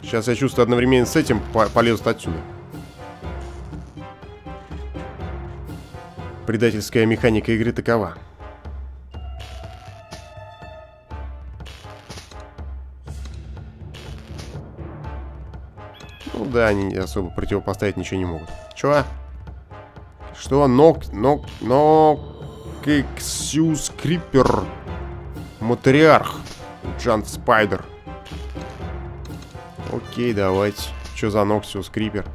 Сейчас я чувствую, одновременно с этим полезут отсюда. Предательская механика игры такова. Ну да, они особо противопоставить ничего не могут. Чё? Что? Ноксиус Крипер. Матриарх. Джант Спайдер. Окей, давайте. Что за Ноксиус Крипер?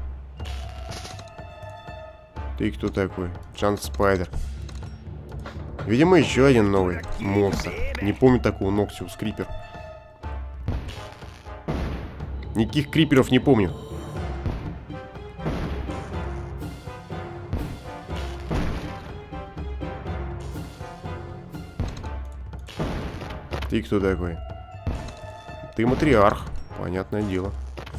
Ты кто такой? Джант Спайдер. Видимо, еще один новый монстр. Не помню такого Ноксиус Крипер. Никаких криперов не помню. Ты кто такой? Ты матриарх. Понятное дело.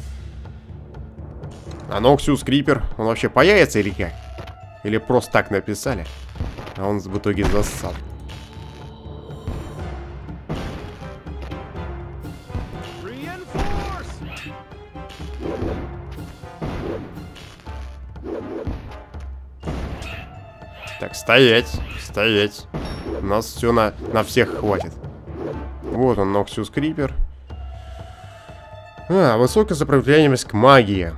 А Ноксиус Крипер, он вообще появится или как? Или просто так написали, а он в итоге зассал. Так, стоять, стоять. У нас все на всех хватит. Вот он, Ноксиус Крипер. А, высокая сопротивляемость к магии.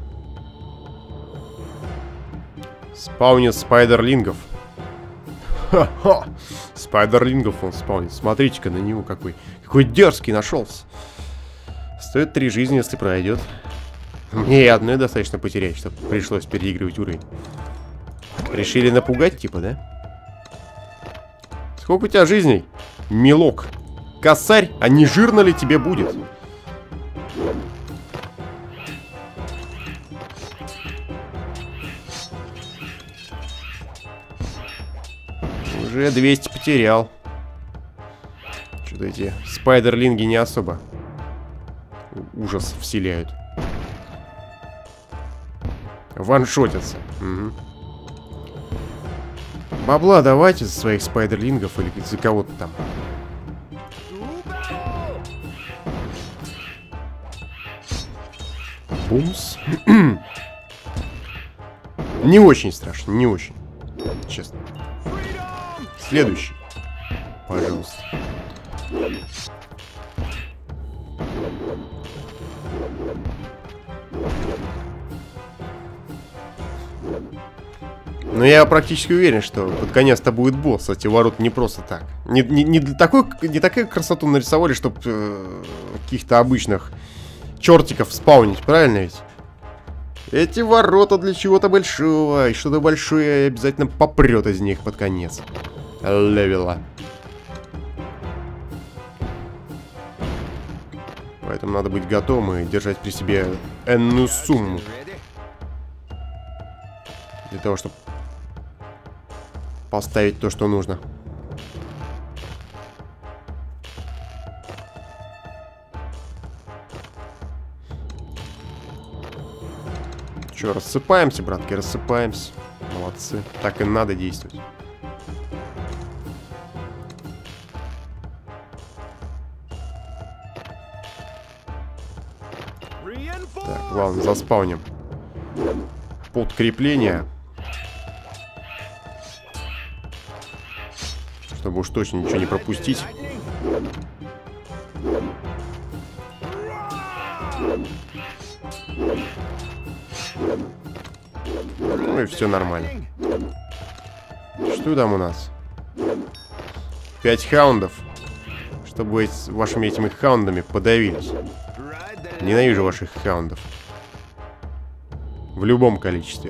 Спаунит спайдерлингов. Ха-ха! Спайдерлингов он спаунит. Смотрите-ка на него какой. Какой дерзкий нашелся. Стоит 3 жизни, если пройдет. Мне и одной достаточно потерять, чтобы пришлось переигрывать уровень. Решили напугать, типа, да? Сколько у тебя жизней, милок? Косарь, а не жирно ли тебе будет? Уже 200 потерял. Что-то эти спайдерлинги не особо ужас вселяют. Ваншотятся. Угу. Бабла давайте за своих спайдерлингов или за кого-то там. Бумс. Не очень страшно, не очень. Честно. Следующий. Пожалуйста. Но я практически уверен, что под конец-то будет босс. Эти ворота не просто так. Не такую красоту нарисовали, чтобы каких-то обычных чертиков спаунить, правильно ведь? Эти ворота для чего-то большого. И что-то большое обязательно попрет из них под конец левела. Поэтому надо быть готовым и держать при себе энную сумму. Для того, чтобы поставить то, что нужно. Че, рассыпаемся, братки, рассыпаемся. Молодцы. Так и надо действовать. Так, ладно, заспауним. Подкрепление. Чтобы уж точно ничего не пропустить. Ну и все нормально. Что там у нас? 5 хаундов. Чтобы вы вашими этими хаундами подавились. Ненавижу ваших хаундов. В любом количестве.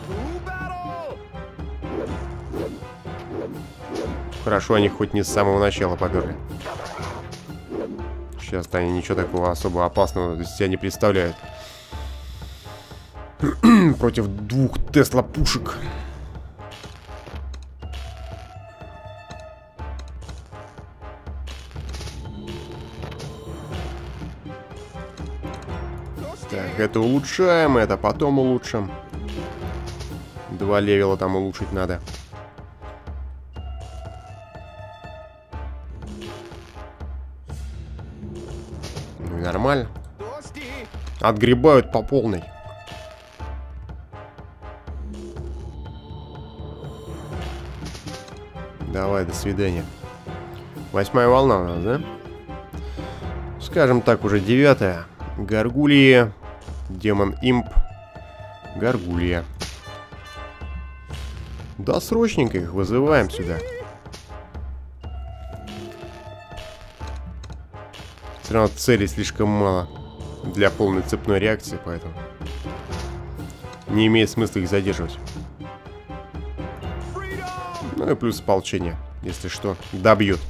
Хорошо, они хоть не с самого начала поперли. Сейчас-то они ничего такого особо опасного из себя не представляют. Против 2 Тесла пушек. Так, это улучшаем, это потом улучшим. 2 левела там улучшить надо. Ну и нормально. Отгребают по полной. Давай, до свидания. 8-я волна у нас, да? Скажем так, уже 9-я. Гаргулии. Демон Имп. Гаргулия. Да, срочненько их вызываем сюда. Все равно целей слишком мало для полной цепной реакции, поэтому не имеет смысла их задерживать. Ну и плюс ополчение, если что, добьет.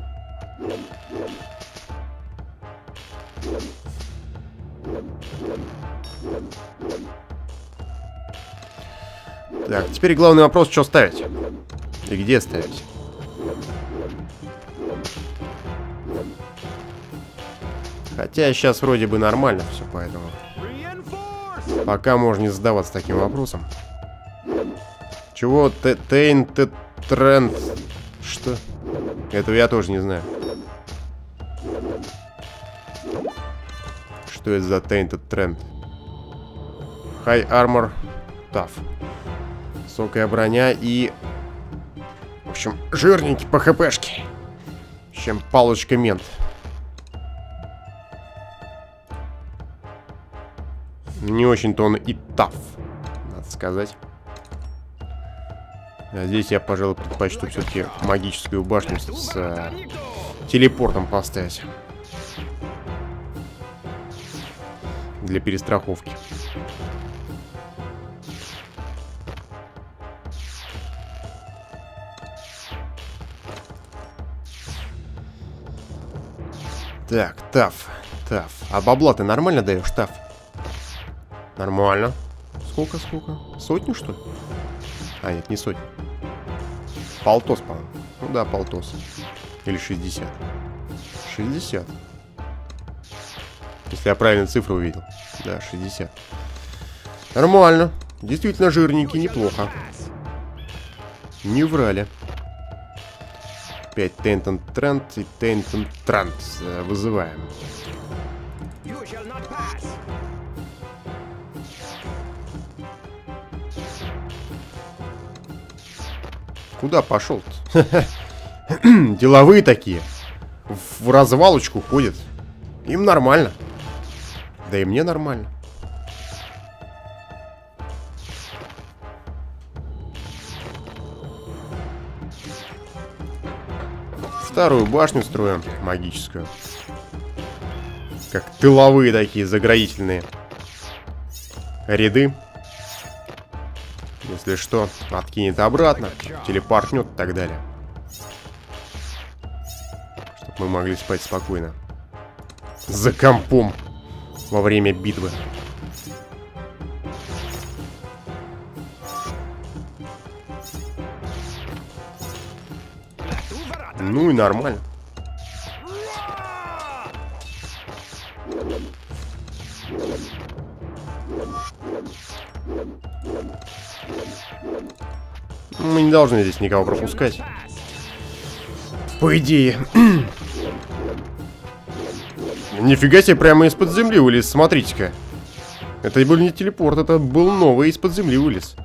Так, теперь главный вопрос, что ставить? И где ставить? Хотя сейчас вроде бы нормально все, поэтому пока можно не задаваться таким вопросом. Чего? Tainted Trend? Что? Этого я тоже не знаю. Что это за Tainted Trend? High Armor Tough. Высокая броня и... В общем, жирненький по хпшке. Чем палочка мент. Не очень-то он и таф, надо сказать. А здесь я, пожалуй, предпочту все-таки магическую башню с телепортом поставить. Для перестраховки. Так, таф. А бабла ты нормально даешь, таф? Нормально. Сколько? Сотню, что ли? А, нет, не сотню. Полтос, по-моему. Ну да, полтос. Или 60. 60. Если я правильно цифру увидел. Да, 60. Нормально. Действительно жирненький, неплохо. Не врали. 5 Tainted Trend и Tainted Trend вызываем. Куда пошел-то? Деловые такие. В развалочку ходят. Им нормально. Да и мне нормально. Старую башню строим, магическую. Как тыловые такие заградительные ряды. Если что, откинет обратно, телепортнет и так далее. Чтобы мы могли спать спокойно. За компом во время битвы. Ну и нормально. Мы не должны здесь никого пропускать. По идее. Нифига себе, прямо из-под земли вылез, смотрите-ка. Это был не телепорт, это был новый из-под земли вылез.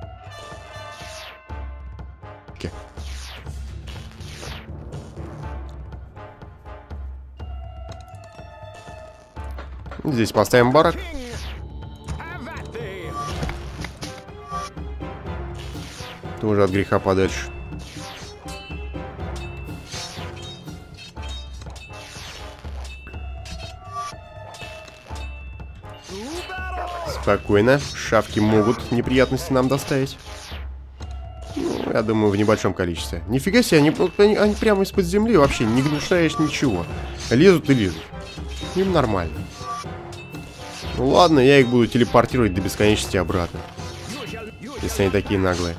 Здесь поставим барак. Тоже от греха подальше. Спокойно. Шавки могут неприятности нам доставить. Ну, я думаю, в небольшом количестве. Нифига себе, они прямо из-под земли вообще не гнушаешь ничего. Лезут и лезут. Им нормально. Ну ладно, я их буду телепортировать до бесконечности обратно. Если они такие наглые.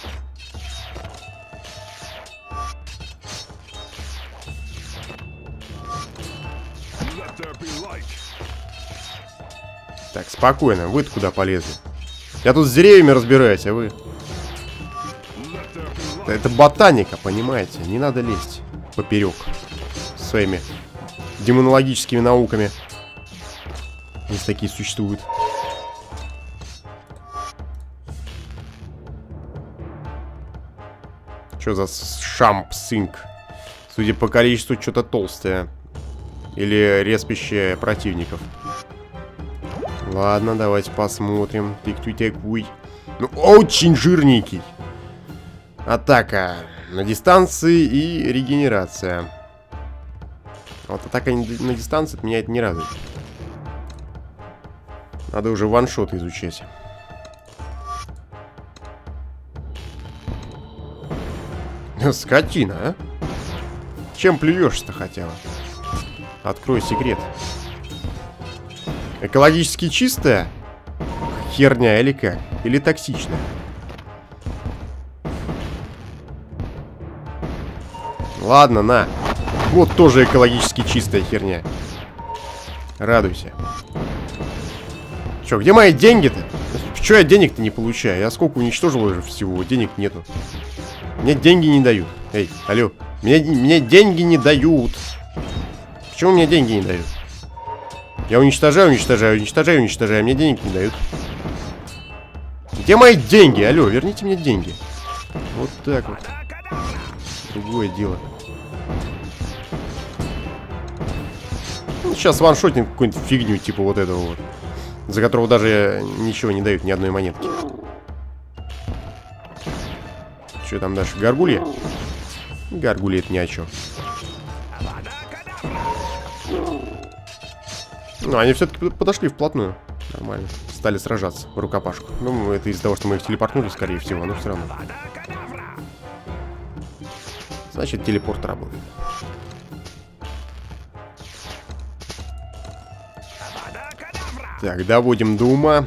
Так, спокойно. Вы-то куда полезли? Я тут с деревьями разбираюсь, а вы... Это ботаника, понимаете? Не надо лезть поперек своими демонологическими науками. Если такие существуют. Что за шамп-синк? Судя по количеству, что-то толстое. Или респящее противников. Ладно, давайте посмотрим. Ты кто такой? Ну, очень жирненький. Атака на дистанции и регенерация. Вот атака на дистанции от меня это не радует. Надо уже ваншот изучать. Скотина, а? Чем плюешься-то хотя бы? Открой секрет. Экологически чистая? Херня или как? Или токсичная? Ладно, на. Вот тоже экологически чистая херня. Радуйся. Чё, где мои деньги-то? Чё я денег-то не получаю? Я сколько уничтожил уже всего? Денег нету. Мне деньги не дают. Эй, алло. Мне деньги не дают. Почему мне деньги не дают? Я уничтожаю. Мне денег не дают. Где мои деньги? Алло, верните мне деньги. Вот так вот. Другое дело. Ну, сейчас ваншотим какую-нибудь фигню, типа вот этого вот. За которого даже ничего не дают, ни одной монетки. Что там дальше? Гаргулья? Гаргулья это ни о чем. Ну, они все-таки подошли вплотную. Нормально. Стали сражаться в рукопашку. Ну, это из-за того, что мы их телепортнули, скорее всего, но все равно. Значит, телепорт работает. Так, доводим до ума.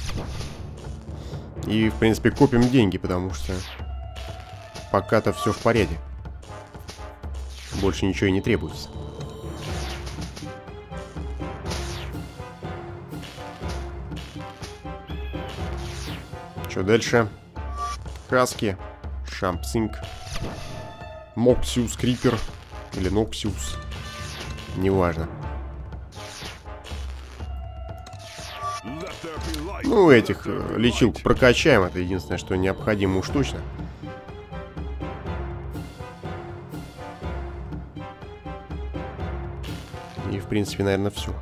И, в принципе, копим деньги, потому что пока-то все в порядке. Больше ничего и не требуется. Что дальше? Хаски, Шамп-синк, Ноксиус Крипер или Ноксиус. Неважно. Ну, этих лечилку прокачаем. Это единственное, что необходимо уж точно. И, в принципе, наверное, все.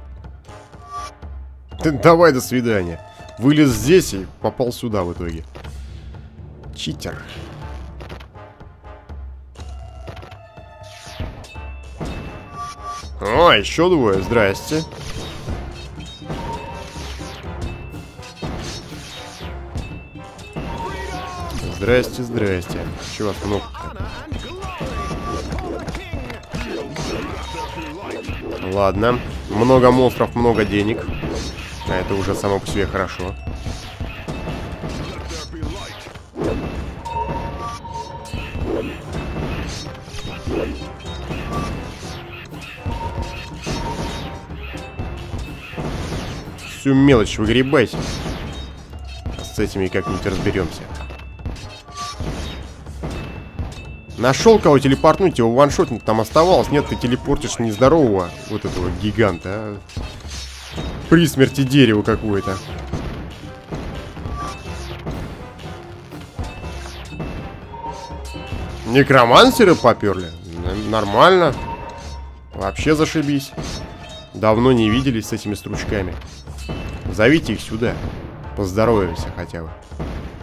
Давай, до свидания. Вылез здесь и попал сюда в итоге. Читер. О, еще двое. Здрасте. Здрасте, здрасте. Чего вас много-то? Ладно. Много монстров, много денег. А это уже само по себе хорошо. Всю мелочь выгребайте. С этими как-нибудь разберемся. Нашел кого телепортнуть, его ваншотнуть там оставалось. Нет, ты телепортишь нездорового вот этого гиганта, а? При смерти дерева какое-то. Некромансеры поперли? Нормально. Вообще зашибись. Давно не виделись с этими стручками. Зовите их сюда. Поздороваемся хотя бы.